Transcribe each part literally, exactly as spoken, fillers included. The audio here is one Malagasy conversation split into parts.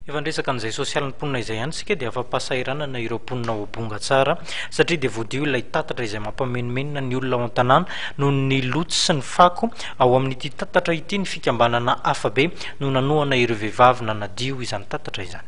Efa ndresaka an'izay sosialin'ny mponina izay ihany sika dia afa-pahasahiranana ireo mponina ao Bongatsara satria dia voadio ilay tatatra izay mampimenomenona ny olona ao an-tanàna no ny loto sy ny fako ao amin'ity tatatra ity ny fikambanana Afabe no nanohana ireo vehivavy nanadio izany tatatra izany.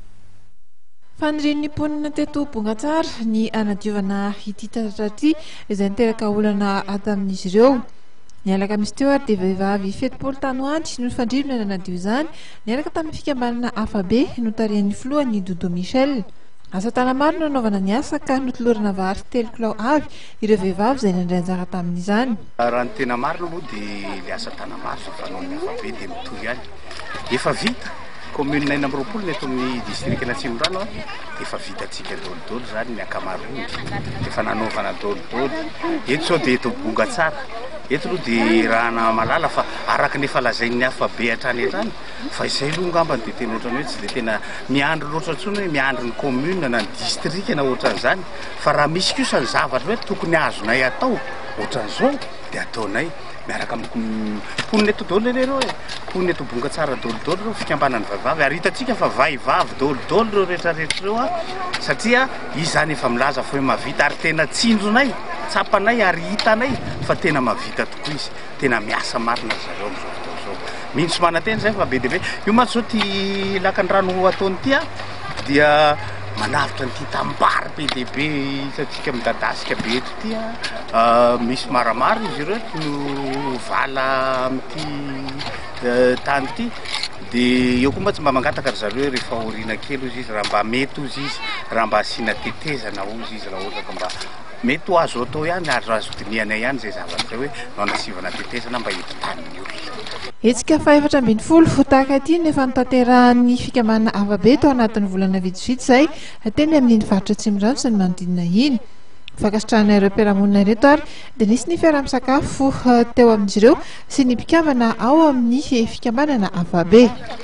Fanirian'ny mponina teto Bongatsara ny anadiovana ity tatatra ity izay niteraka olana tamin'izy ireo. Nialaka misy teo ary dia vehivavy fetopolo taona anty no fandrivona nanadio izany nialaka tamin'ny fikambanana Afabe no tarihan'ny filohan'ny Dodo Michel. Asa tana maro no nanaovana ny asa ka notolorana vary telo kilao avy ireo vehivavy izay nandray anjara tamin'izany. Raha ny tena marina moa dia ilay asa tana maro fanaon'ny Afabe dia mitohy ihany. Efa vita commune enina amby roapolo eto amin'ny district Natsimorano efa vitantsika dolodolo zany ny akamaroany efa nanaovana dolodolo eto sao dia eto Bongatsara eto aloha dia rahana malala fa araka nefa lazain'ny Afabe hatrany hatrany fa izay aloha ngambany dia tena ohatrany hoe tsy dia tena miandro loatra intsony hoe miandro ny commune na ny district na ohatran'izany fa raha misy kosa ny zavatra hoe tokony azonay atao ohatran'izao dia ataonay miaraka amin'ny mponina eto daholo ireo e mponina eto Bongatsara dolodolo ireo fikambanana vehivavy ary hitantsika fa vehivavy dolodolo ireo rehetrarehetra ireo a satria izany efa milaza fa hoe mahavita ary tena tsinjonay tsapanay ary hitanay fa tena mahavita tokoa izy tena miasa marina zareo amin'izao fotoana izao mihitsy manantena zay fa be dia be io mantsy zao ty lakan-drano ataony ity a dia manavitra nyty tambary be dia be hitantsika midadasika be eto ity a misy maramara izy ireo no vala amin'ity tany ity dia eo koa mba tsy mba mangataka ry zareo rehefa oriana kely ozy izy raha mba mety ozy izy raha mba asiana tetezana ozy izy raha ohatra ka mba mety ho azo atao ihany azo azo diniana ihany zay zavatra zay hoe nanasivana tetezana mba eto tamin'ny olona. Hetsika fa efatra ambin'ny folo tahaka ity nefa nitanterahany fikambanana Afabe tao anatin'ny volana vitsivitsy izay teny amin'iny faritra Atsimorano sy ny manodidina iny. Fakasitrahana ireo mpiara-monina ireto ary dia nisy ny fiara-misakafo teo amin'izy ireo sy ny mpikambana ao amin'ny fikambanana Afabe.